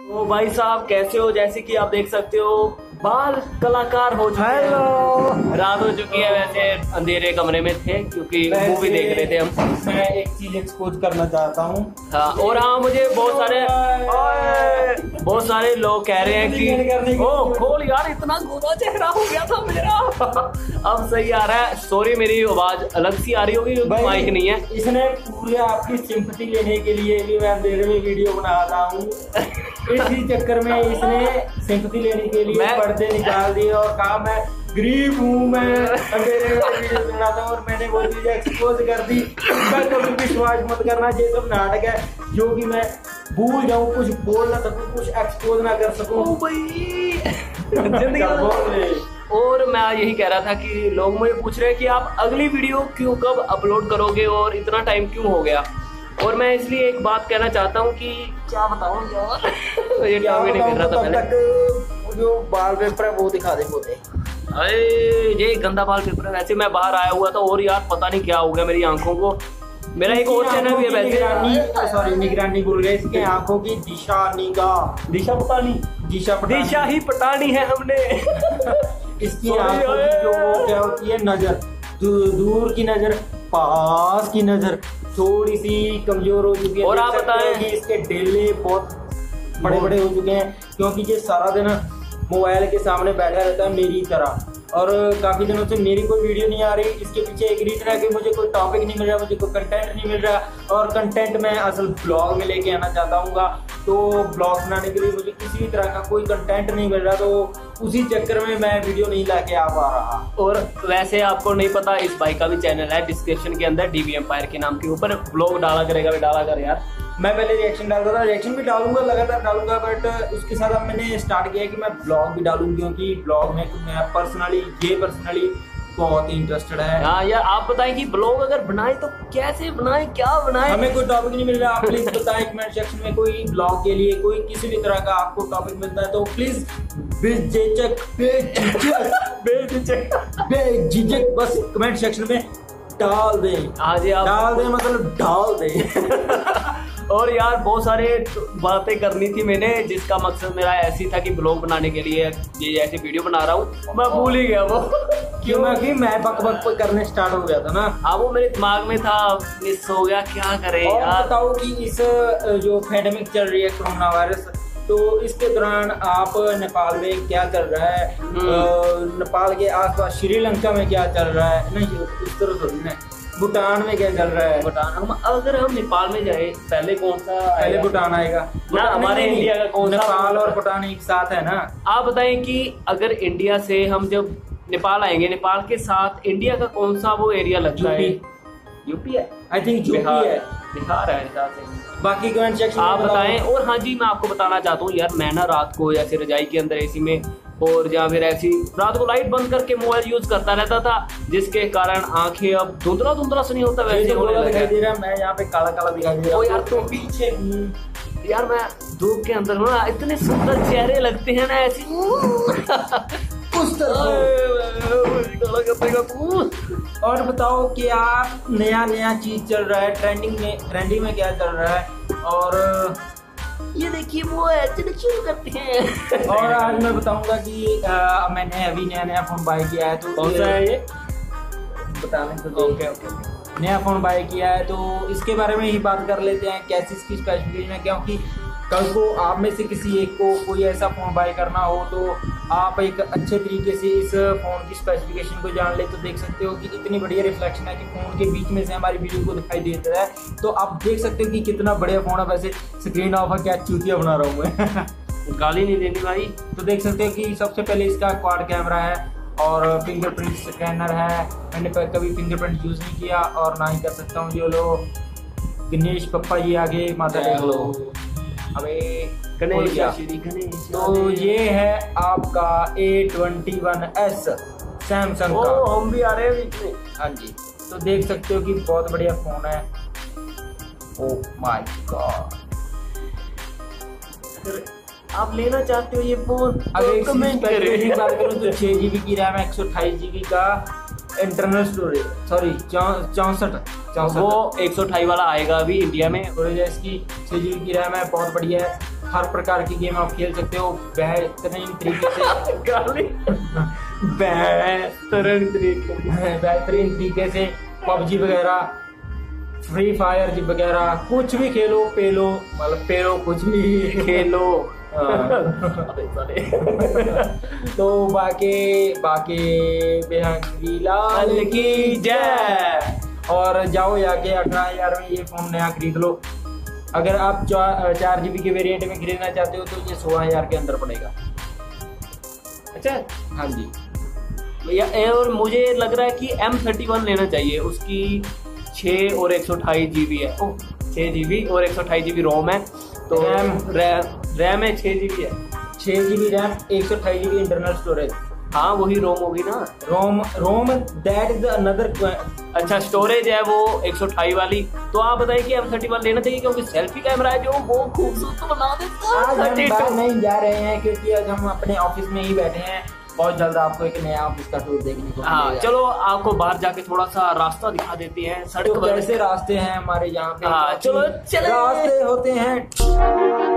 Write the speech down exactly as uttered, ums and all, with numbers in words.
तो भाई साहब कैसे हो? जैसे कि आप देख सकते हो बाल कलाकार हो चुके हैं। रात हो चुकी है, वैसे अंधेरे कमरे में थे क्योंकि मूवी देख रहे थे हम। मैं एक चीज एक्सपोज करना चाहता हूँ। हाँ, और हाँ मुझे बहुत सारे बहुत सारे लोग कह रहे हैं कि ओ खोल यार, इतना गोरा चेहरा हो गया था मेरा। अब सही आ रहा है। सॉरी मेरी आवाज अलग सी आ रही होगी क्योंकि माइक नहीं है। इसने पूरे आपकी सिंपैथी लेने के लिए भी मैं अंधेरे में वीडियो बना रहा हूँ। इसी चक्कर में इसने सिंपैथी लेने के लिए पर्दे निकाल दिए और कहा मैं गरीब हूँ, मैं अंधेरे में वीडियो बनाता हूँ और मैंने वो चीज एक्सपोज कर दी। मैं कभी विश्वास मत करना, ये सब नाटक है जो कि मैं भूल जाऊँ, कुछ बोल ना सकूँ, कुछ एक्सपोज ना कर सकूँ। और मैं यही कह रहा था कि लोग मुझे पूछ रहे हैं कि आप अगली वीडियो क्यों कब अपलोड करोगे और इतना टाइम क्यों हो गया। और मैं इसलिए एक बात कहना चाहता हूँ कि क्या बताऊँ यार, ये क्या नहीं कर रहा था पहले। तक जो बाल पेपर है वो दिखा दे बोले। अरे ये गंदा बाल पेपर है। वैसे मैं बाहर आया हुआ था और यार पता नहीं क्या हो गया मेरी आंखों को। मेरा एक और चैनल भी है वैसे, सॉरी निगरानी भूल गए, इसके आंखों की दिशा निगाह दिशा पटानी दिशा पटानी दिशा ही पटानी है हमने। इसकी आंखों की जो वो क्या होती है नजर, दूर की नजर, पास की नजर थोड़ी सी कमजोर हो चुकी है। और आप बताएं कि इसके डेले बहुत बड़े बड़े हो चुके हैं क्योंकि ये सारा दिन मोबाइल के सामने बैठा रहता है मेरी तरह। और काफी दिनों से मेरी कोई वीडियो नहीं आ रही। इसके पीछे एक रीजन है कि मुझे कोई टॉपिक नहीं मिल रहा, मुझे कोई कंटेंट नहीं मिल रहा। और कंटेंट मैं असल ब्लॉग में लेके आना चाहता हूँ, तो ब्लॉग बनाने के लिए मुझे किसी भी तरह का कोई कंटेंट नहीं मिल रहा, तो उसी चक्कर में मैं वीडियो नहीं लाके आ पा रहा। और वैसे आपको नहीं पता, इस भाई का भी चैनल है डिस्क्रिप्शन के अंदर, डीवी एम्पायर के नाम के ऊपर। ब्लॉग डाला करेगा भी डाला कर यार। मैं पहले रिएक्शन डालता था, रिएक्शन भी डालूंगा, लगातार डालूंगा, बट उसके साथ अब मैंने स्टार्ट किया कि मैं ब्लॉग भी डालूंगा क्योंकि ब्लॉग में मैं पर्सनली ये पर्सनली बहुत इंटरेस्टेड है। हाँ यार, आप बताएं कि ब्लॉग अगर बनाए तो कैसे बनाए, क्या बनाए? हमें कोई टॉपिक नहीं मिल रहा। आप प्लीज बताएं कमेंट सेक्शन में, कोई ब्लॉग के लिए कोई किसी भी तरह का आपको टॉपिक मिलता है तो प्लीज बेझिझक बेझिझक बेझिझक बस कमेंट सेक्शन में डाल दें। हाँ जी, आप डाल दें मतलब डाल दें। और यार बहुत सारे बातें करनी थी मैंने, जिसका मकसद मेरा ऐसी था कि ब्लॉग बनाने के लिए ये ऐसी वीडियो बना रहा हूँ, मैं भूल ही गया वो। क्यों? कि मैं बक बक करने स्टार्ट हो गया था ना। हाँ वो मेरे दिमाग में था, मिस हो गया, क्या करें यार। बताओ कि इस जो पैंडेमिक चल रही है कोरोना वायरस, तो इसके दौरान आप नेपाल में क्या चल रहा है, नेपाल के आसपास श्रीलंका में क्या चल रहा है, नहीं इस तरह थोड़ी ना, भूटान में क्या चल रहा है। भूटान, हम अगर हम नेपाल में जाए पहले कौन सा? पहले भूटान आएगा ना, हमारे इंडिया का कौन सा? नेपाल और भूटान एक साथ है ना। आप बताएं कि अगर इंडिया से हम जब नेपाल आएंगे, नेपाल के साथ इंडिया का कौन सा वो एरिया लगता है? यूपी है, आई थिंक यूपी है, बिहार है हिसाब से। बाकी कमेंट सेक्शन आप बताएं। और हाँ जी, मैं आपको बताना चाहता हूँ यार, मैं ना रात को ऐसे रजाई के अंदर एसी में और या फिर ऐसी रात को लाइट बंद करके मोबाइल यूज करता रहता था, जिसके कारण आंखें अब धुंधला धुंधला से नहीं होता वैसे होने लगा। दिखाई दे रहा है, मैं यहाँ पे काला काला दिखाई दे रहा हूँ यार। तो पीछे यार मैं धूप के अंदर ना, इतने सुंदर चेहरे लगते हैं ना ऐसी। और बताओ क्या नया नया चीज चल रहा है, ट्रेंडिंग में ट्रेंडिंग में क्या चल रहा है। और ये देखिए वो है, चलिए शुरू करते हैं। और आज मैं बताऊंगा कि आ, मैंने अभी नया नया फोन बाय किया है। तो कौन सा है ये? बताने तो ओके ओके। नया फोन बाय किया है तो इसके बारे में ही बात कर लेते हैं, कैसी इसकी स्पेसिफिकेशन है। क्योंकि कल को आप में से किसी एक को कोई ऐसा फ़ोन बाय करना हो तो आप एक अच्छे तरीके से इस फ़ोन की स्पेसिफिकेशन को जान ले तो देख सकते हो कि इतनी बढ़िया रिफ्लेक्शन है कि फ़ोन के बीच में से हमारी वीडियो को दिखाई देता है। तो आप देख सकते हो कि कितना बढ़िया फ़ोन है। वैसे स्क्रीन ऑफ है, क्या चूतिया बना रहा हूँ मैं। गाली नहीं देनी भाई। तो देख सकते हो कि सबसे पहले इसका क्वाड कैमरा है और फिंगरप्रिंट स्कैनर है। मैंने कभी फिंगरप्रिंट यूज़ नहीं किया और ना ही कर सकता हूँ। जो लो गणेश पप्पा जी आगे माता देख लो। अबे गणेश। तो ये है आपका A twenty one S Samsung का। हम भी आ रहे हैं बीच में। हाँ जी, तो देख सकते हो कि बहुत बढ़िया फोन है। ओह माय गॉड, आप लेना चाहते हो ये फोन, अगर कमेंट करें। बात करूँ तो छह जीबी की रैम, एक सौ अट्ठाईस जीबी का इंटरनल स्टोरेज, सॉरी चौसठ चौसठ वो एक सौ अठाई वाला आएगा अभी इंडिया में। स्टोरेज है इसकी, छह जीबी की रैम है, बहुत बढ़िया है। हर प्रकार की गेम आप खेल सकते हो बेहतरीन तरीके से। बेहतरीन तरीके बेहतरीन तरीके से पबजी वगैरह, फ्री फायर वगैरह कुछ भी खेलो पेलो, मतलब पेलो कुछ भी खेलो। तो बाकी बाकी बेहंगी लाल की जय। और जाओ जाके अठारह हजार में ये फोन नया खरीद लो। अगर आप चार जीबी के वेरिएंट में खरीदना चाहते हो तो ये सोलह हजार के अंदर पड़ेगा। अच्छा, हाँ जी। या और मुझे लग रहा है कि एम थर्टी वन लेना चाहिए, उसकी छः और एक सौ अट्ठाईस जी बी है। ओ छः जी बी और एक सौ अट्ठाईस जी बी रोम है। तो रैम रैम रैम है छः जी बी है, छः जी बी रैम, एक सौ अट्ठाईस जी बी इंटरनल स्टोरेज। हाँ वही रोम होगी ना। ROM ROM that is another. अच्छा स्टोरेज है वो एक सौ अट्ठाईस वाली। तो आप बताइए कि एम थर्टी वन लेना चाहिए क्योंकि सेल्फी कैमरा है जो वो खूबसूरत बना देता आज हम है। बाहर नहीं जा रहे हैं क्योंकि आज हम अपने ऑफिस में ही बैठे हैं। बहुत जल्द आपको एक नया ऑफिस का टूर देखने को हाँ मिलेगा। चलो आपको बाहर जाके थोड़ा सा रास्ता दिखा देते हैं, सड़क तो कैसे रास्ते हैं हमारे यहाँ पे। हाँ चलो चले। रास्ते होते हैं